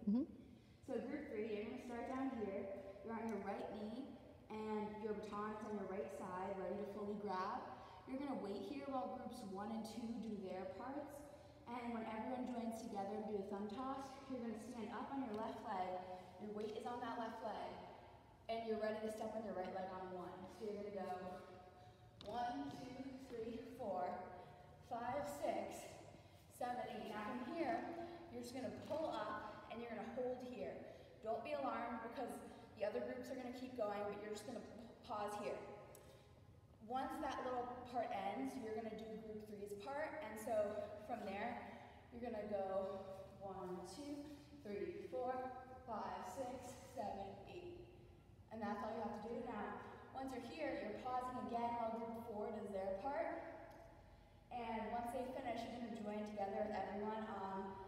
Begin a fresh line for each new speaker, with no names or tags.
So group 3, you're going to start down here. You're on your right knee, and your baton is on your right side, ready to fully grab. You're going to wait here while groups 1 and 2 do their parts. And when everyone joins together and do a thumb toss, you're going to stand up on your left leg. Your weight is on that left leg. And you're ready to step on your right leg on 1. So you're going to go 1, 2, 3, 4, 5, 6, 7, 8. Now from here, you're just going to pull up and you're going to hold here. Don't be alarmed because the other groups are going to keep going, but you're just going to pause here. Once that little part ends, you're going to do group 3's part, and so from there, you're going to go 1, 2, 3, 4, 5, 6, 7, 8. And that's all you have to do. Now, once you're here, you're pausing again while group 4 does their part. And once they finish, you're going to join together with everyone on